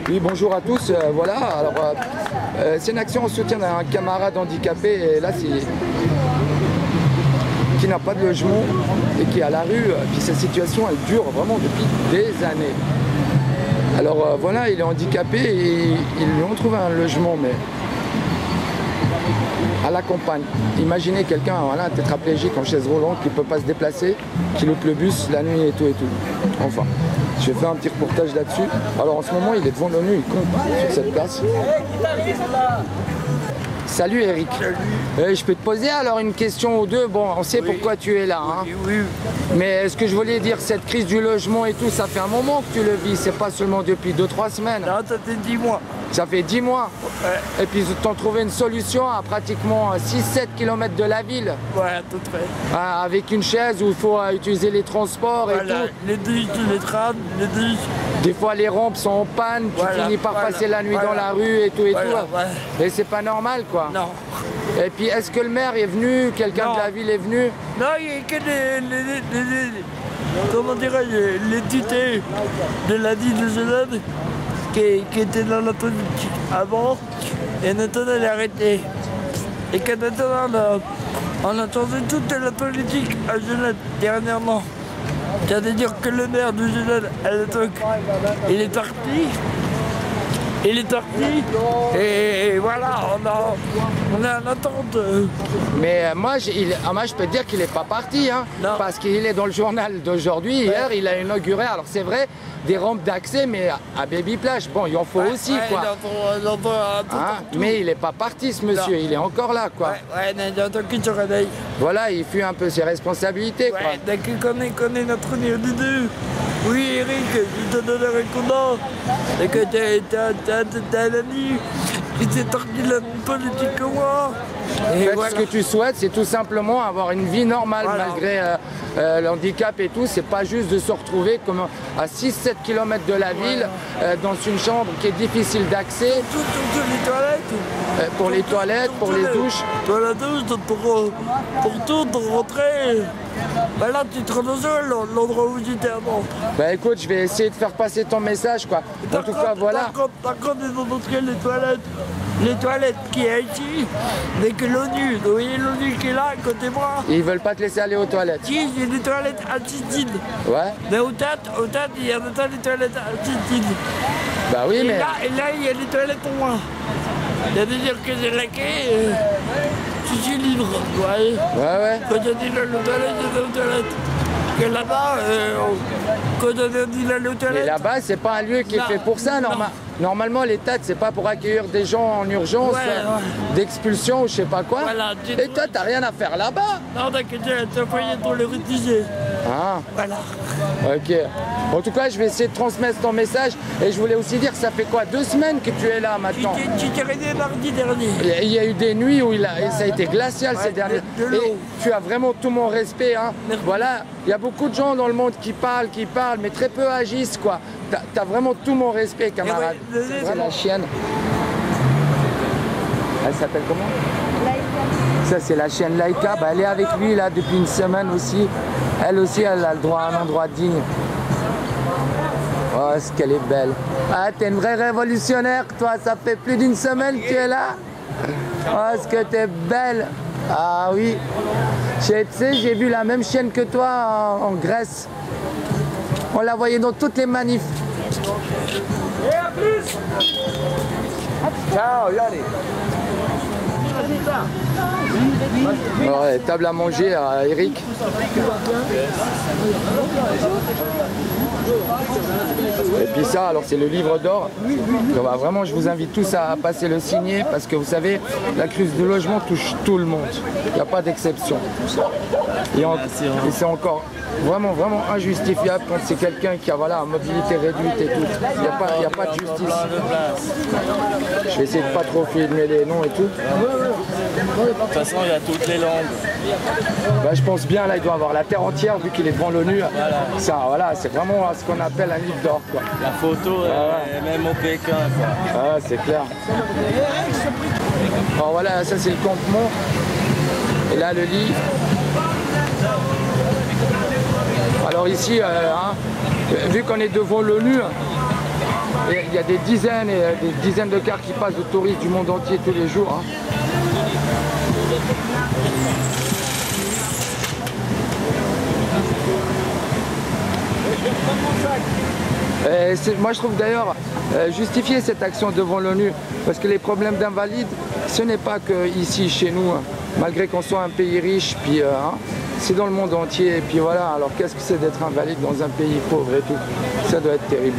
Oui, bonjour à tous. Voilà, alors c'est une action en soutien d'un camarade handicapé, et là c'est qui n'a pas de logement et qui est à la rue. Puis sa situation elle dure vraiment depuis des années. Alors voilà, il est handicapé et ils lui ont trouvé un logement, mais à la campagne. Imaginez quelqu'un, voilà, tétraplégique en chaise roulante qui ne peut pas se déplacer, qui loupe le bus la nuit et tout et tout. Enfin, je vais faire un petit reportage là-dessus. Alors en ce moment, il est devant l'ONU, il compte sur cette place. Salut Eric. Salut. Je peux te poser alors une question ou deux. Bon, on sait pourquoi tu es là. Hein. Oui. Mais ce que je voulais dire, cette crise du logement et tout, ça fait un moment que tu le vis. C'est pas seulement depuis 2-3 semaines. Non, ça fait 10 mois. Ça fait 10 mois. Ouais. Et puis ils t'ont trouvé une solution à pratiquement 6-7 km de la ville. Ouais, à tout près. Avec une chaise où il faut utiliser les transports et tout. Les bus, les trams, les bus. Des fois les rampes sont en panne, tu finis par passer la nuit dans la rue et tout et tout. Ouais. Et c'est pas normal quoi. Non. Et puis est-ce que le maire est venu, quelqu'un de la ville est venu? Non, il n'y a que comment dirais-je, les tutés de la ville de Genève qui étaient dans la politique avant et maintenant elle est arrêtée. Et que maintenant on a changé toute la politique à Genève dernièrement. C'est-à-dire que le maire de Genève, à l'époque, il est parti. Il est parti et voilà, on a en attente. Mais moi, je peux te dire qu'il n'est pas parti, hein, parce qu'il est dans le journal d'aujourd'hui. Hier, il a inauguré, alors c'est vrai, des rampes d'accès, mais à Baby Plage. Bon, il en faut aussi, quoi. Mais il n'est pas parti, ce monsieur, il est encore là, quoi. Ouais, il attend qu'il se réveille. Voilà, il fuit un peu ses responsabilités, quoi. Dès qu'il connaît notre individu. Oui, Eric, je te donne un répondant. Et que t'as un ami qui s'est sorti de la politique que moi. Et en fait, ce que tu souhaites, c'est tout simplement avoir une vie normale, malgré le handicap et tout. C'est pas juste de se retrouver comme à 6-7 km de la ville, dans une chambre qui est difficile d'accès. Pour les toilettes. Pour les toilettes, pour les douches. Pour la douche, pour tout, pour rentrer. Bah là, tu te rends seul, l'endroit où j'étais avant. Bah écoute, je vais essayer de faire passer ton message, quoi. En tout cas, voilà. Par contre, ils ont montré les toilettes qui est ici, mais que l'ONU, vous voyez l'ONU qui est là, à côté de moi. Ils veulent pas te laisser aller aux toilettes. Si, il y a des toilettes assistides. Ouais. Mais au TAT, il y a des toilettes assistides. Bah oui, mais... Et là, il y a des toilettes pour moi. C'est-à-dire que j'ai laqué, je suis libre. Ouais. Quand j'ai dit là, le toilette, j'étais aux toilettes. Que là-bas, quand on a dit là, le toilette... Mais là-bas, c'est pas un lieu qui est fait pour ça, Normalement, les TAT, c'est pas pour accueillir des gens en urgence, d'expulsion ou je sais pas quoi. Voilà, et toi, t'as rien à faire là-bas. Non, t'inquiète, t'as envoyé pour le rédiger. Ah. Voilà. Ok. En tout cas, je vais essayer de transmettre ton message. Et je voulais aussi dire, ça fait quoi, 2 semaines que tu es là maintenant? Tu t'es arrivé mardi dernier. Il y a eu des nuits où ça a été glacial ces derniers. Et tu as vraiment tout mon respect. Hein. Voilà, il y a beaucoup de gens dans le monde qui parlent, mais très peu agissent, quoi. T'as vraiment tout mon respect, camarade. C'est la chienne. Elle s'appelle comment? Laïka. Ça, c'est la chienne Laïka. Bah, elle est avec lui là depuis une semaine aussi. Elle aussi, elle a le droit à un endroit digne. Oh, est-ce qu'elle est belle. Ah, t'es une vraie révolutionnaire, toi. Ça fait plus d'une semaine que tu es là. Oh, est-ce que t'es belle. Ah oui. Tu sais, j'ai vu la même chienne que toi en Grèce. On la voyait dans toutes les manifs. Et à plus. Ciao, Yannick. Ouais, table à manger à Eric. Et puis ça, alors c'est le livre d'or. Vraiment, je vous invite tous à passer le signer parce que vous savez, la crise du logement touche tout le monde. Il n'y a pas d'exception. Et c'est encore vraiment injustifiable quand c'est quelqu'un qui a une mobilité réduite et tout. Il n'y a pas de justice. Je vais essayer de pas trop filmer les noms et tout. De toute façon, il y a toutes les langues. Bah, je pense bien, là, il doit avoir la terre entière vu qu'il est devant l'ONU. Ça, voilà, c'est vraiment ce qu'on appelle un livre d'or, quoi. La photo, même au Pékin, quoi. Ah, c'est clair. Alors voilà, ça c'est le campement. Et là, le lit. Alors ici, vu qu'on est devant l'ONU, Et il y a des dizaines et des dizaines de cars qui passent de touristes du monde entier tous les jours. Hein. Moi je trouve d'ailleurs justifier cette action devant l'ONU, parce que les problèmes d'invalides, ce n'est pas que ici chez nous, hein, malgré qu'on soit un pays riche, puis hein, c'est dans le monde entier, et puis voilà, alors qu'est-ce que c'est d'être invalide dans un pays pauvre et tout, ça doit être terrible.